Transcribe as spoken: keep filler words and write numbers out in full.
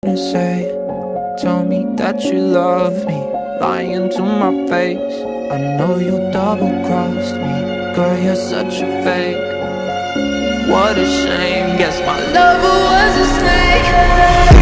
to say? Tell me that you love me, lying to my face. I know you double-crossed me, girl, you're such a fake. What a shame, guess my lover was a snake.